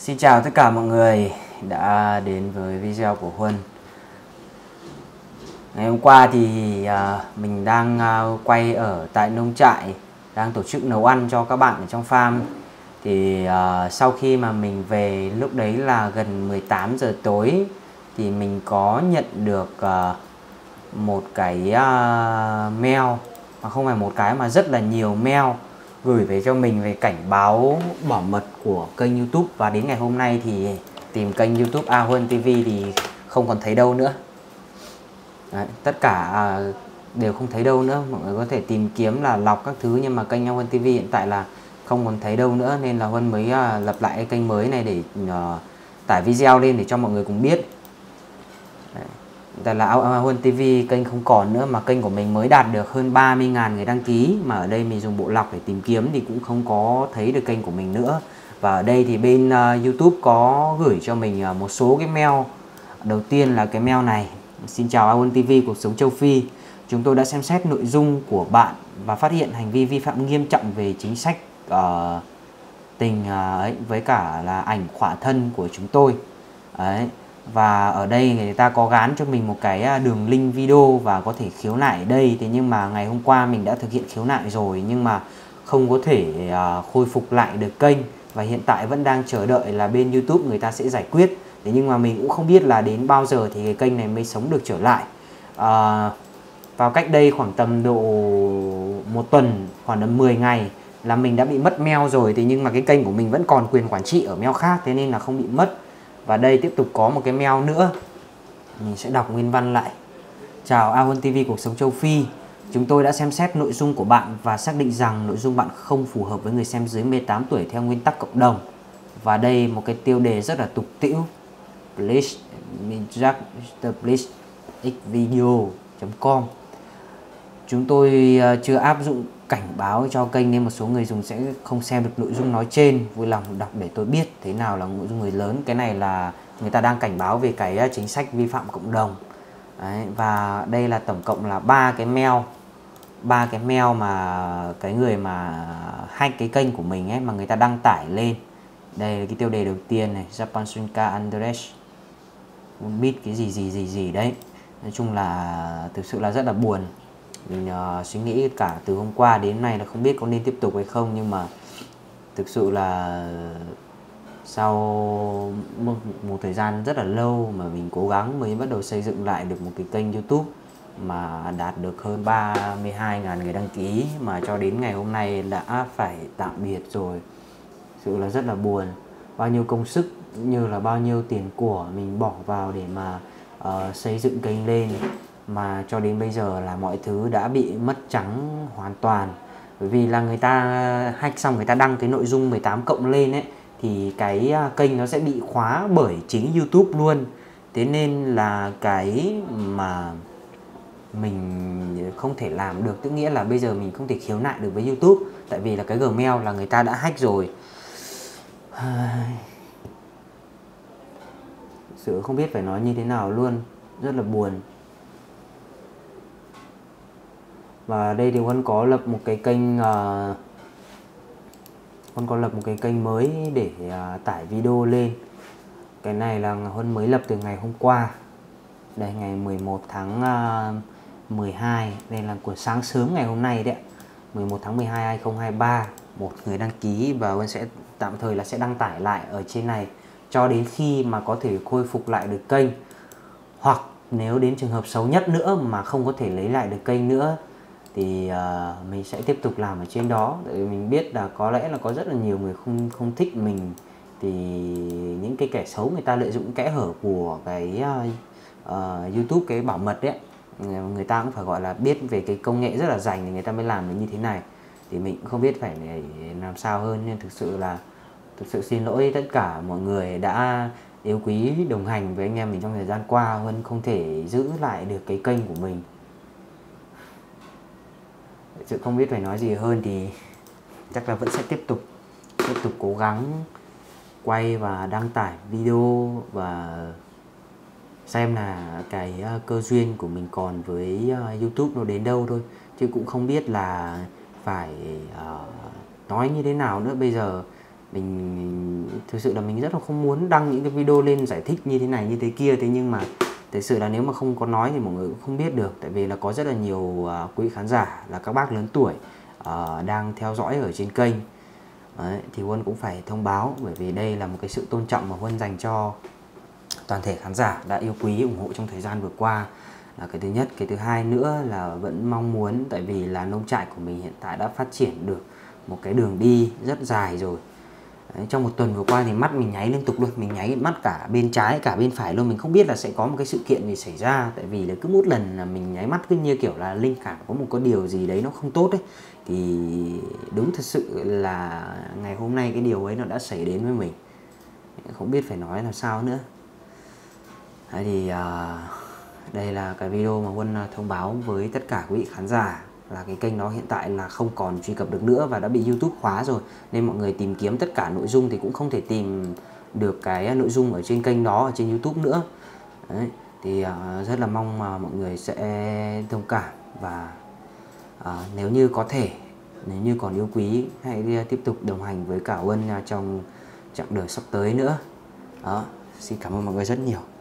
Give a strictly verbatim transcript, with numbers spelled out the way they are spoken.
Xin chào tất cả mọi người đã đến với video của Huân. Ngày hôm qua thì uh, mình đang uh, quay ở tại nông trại, đang tổ chức nấu ăn cho các bạn ở trong farm. Thì uh, sau khi mà mình về lúc đấy là gần mười tám giờ tối thì mình có nhận được uh, một cái uh, mail, mà không phải một cái mà rất là nhiều mail gửi về cho mình về cảnh báo bảo mật của kênh YouTube. Và đến ngày hôm nay thì tìm kênh YouTube A Huân ti vi thì không còn thấy đâu nữa. Đấy, tất cả à, đều không thấy đâu nữa. Mọi người có thể tìm kiếm là lọc các thứ, nhưng mà kênh A Huân ti vi hiện tại là không còn thấy đâu nữa, nên là Huân mới à, lập lại cái kênh mới này để à, tải video lên để cho mọi người cùng biết. Đấy. Tại là A Huân ti vi kênh không còn nữa, mà kênh của mình mới đạt được hơn ba mươi nghìn người đăng ký, mà ở đây mình dùng bộ lọc để tìm kiếm thì cũng không có thấy được kênh của mình nữa. Và ở đây thì bên uh, YouTube có gửi cho mình uh, một số cái mail. Đầu tiên là cái mail này: xin chào A Huân ti vi cuộc sống châu Phi, chúng tôi đã xem xét nội dung của bạn và phát hiện hành vi vi phạm nghiêm trọng về chính sách uh, tình uh, ấy, với cả là ảnh khỏa thân của chúng tôi. Đấy. Và ở đây người ta có gán cho mình một cái đường link video và có thể khiếu nại ở đây. Thế nhưng mà ngày hôm qua mình đã thực hiện khiếu nại rồi, nhưng mà không có thể uh, khôi phục lại được kênh. Và hiện tại vẫn đang chờ đợi là bên YouTube người ta sẽ giải quyết. Thế nhưng mà mình cũng không biết là đến bao giờ thì cái kênh này mới sống được trở lại. uh, Vào cách đây khoảng tầm độ một tuần, khoảng tầm mười ngày là mình đã bị mất mail rồi. Thế nhưng mà cái kênh của mình vẫn còn quyền quản trị ở mail khác, thế nên là không bị mất. Và đây tiếp tục có một cái mail nữa, mình sẽ đọc nguyên văn lại. Chào A Huân ti vi cuộc sống châu Phi, chúng tôi đã xem xét nội dung của bạn và xác định rằng nội dung bạn không phù hợp với người xem dưới mười tám tuổi theo nguyên tắc cộng đồng. Và đây một cái tiêu đề rất là tục tĩu: please please xvideo chấm com. Chúng tôi chưa áp dụng cảnh báo cho kênh nên một số người dùng sẽ không xem được nội dung nói trên. Vui lòng đọc để tôi biết thế nào là nội dung người lớn. Cái này là người ta đang cảnh báo về cái chính sách vi phạm cộng đồng. Đấy, và đây là tổng cộng là ba cái mail, ba cái mail mà cái người mà hack cái kênh của mình ấy, mà người ta đăng tải lên. Đây là cái tiêu đề đầu tiên này: Japan Sunka Andres muốn biết cái gì gì gì gì đấy. Nói chung là thực sự là rất là buồn. Mình uh, suy nghĩ cả từ hôm qua đến nay là không biết có nên tiếp tục hay không, nhưng mà thực sự là sau một, một thời gian rất là lâu mà mình cố gắng mới bắt đầu xây dựng lại được một cái kênh YouTube mà đạt được hơn ba mươi hai nghìn người đăng ký, mà cho đến ngày hôm nay đã phải tạm biệt rồi. Thực sự là rất là buồn. Bao nhiêu công sức như là bao nhiêu tiền của mình bỏ vào để mà uh, xây dựng kênh lên, mà cho đến bây giờ là mọi thứ đã bị mất trắng hoàn toàn. Bởi vì là người ta hack xong, người ta đăng cái nội dung mười tám cộng lên ấy, thì cái kênh nó sẽ bị khóa bởi chính YouTube luôn. Thế nên là cái mà mình không thể làm được, tức nghĩa là bây giờ mình không thể khiếu nại được với YouTube, tại vì là cái Gmail là người ta đã hack rồi. Thực sự không biết phải nói như thế nào luôn, rất là buồn. Và đây thì Huân có lập một cái kênh uh, Huân có lập một cái kênh mới để uh, tải video lên. Cái này là Huân mới lập từ ngày hôm qua. Đây, ngày mười một tháng mười hai. Đây là của sáng sớm ngày hôm nay đấy, mười một tháng mười hai hai nghìn không trăm hai mươi ba. Một người đăng ký, và Huân sẽ tạm thời là sẽ đăng tải lại ở trên này cho đến khi mà có thể khôi phục lại được kênh. Hoặc nếu đến trường hợp xấu nhất nữa mà không có thể lấy lại được kênh nữa thì uh, mình sẽ tiếp tục làm ở trên đó. Tại vì mình biết là có lẽ là có rất là nhiều người không không thích mình, thì những cái kẻ xấu người ta lợi dụng kẽ hở của cái uh, uh, YouTube, cái bảo mật đấy, người ta cũng phải gọi là biết về cái công nghệ rất là rành thì người ta mới làm được như thế này. Thì mình cũng không biết phải làm sao hơn, nhưng thực sự là thực sự xin lỗi tất cả mọi người đã yêu quý đồng hành với anh em mình trong thời gian qua. Huân không thể giữ lại được cái kênh của mình. Thực sự không biết phải nói gì hơn, thì chắc là vẫn sẽ tiếp tục tiếp tục cố gắng quay và đăng tải video và xem là cái cơ duyên của mình còn với YouTube nó đến đâu thôi, chứ cũng không biết là phải uh, nói như thế nào nữa. Bây giờ Mình thực sự là mình rất là không muốn đăng những cái video lên giải thích như thế này như thế kia, thế nhưng mà thực sự là nếu mà không có nói thì mọi người cũng không biết được. Tại vì là có rất là nhiều uh, quý khán giả là các bác lớn tuổi uh, đang theo dõi ở trên kênh. Đấy, thì Huân cũng phải thông báo, bởi vì đây là một cái sự tôn trọng mà Huân dành cho toàn thể khán giả đã yêu quý ủng hộ trong thời gian vừa qua, là cái thứ nhất. Cái thứ hai nữa là vẫn mong muốn, tại vì là nông trại của mình hiện tại đã phát triển được một cái đường đi rất dài rồi. Đấy, trong một tuần vừa qua thì mắt mình nháy liên tục luôn, mình nháy mắt cả bên trái cả bên phải luôn. Mình không biết là sẽ có một cái sự kiện gì xảy ra, tại vì là cứ một lần là mình nháy mắt cứ như kiểu là linh cảm có một cái điều gì đấy nó không tốt ấy. Thì đúng thật sự là ngày hôm nay cái điều ấy nó đã xảy đến với mình, không biết phải nói là sao nữa. Đấy thì uh, đây là cái video mà Huân thông báo với tất cả quý vị khán giả là cái kênh đó hiện tại là không còn truy cập được nữa và đã bị YouTube khóa rồi, nên mọi người tìm kiếm tất cả nội dung thì cũng không thể tìm được cái nội dung ở trên kênh đó ở trên YouTube nữa. Đấy, thì uh, rất là mong mà mọi người sẽ thông cảm, và uh, nếu như có thể, nếu như còn yêu quý, hãy tiếp tục đồng hành với cả Huân trong chặng đời sắp tới nữa. Đó, xin cảm ơn mọi người rất nhiều.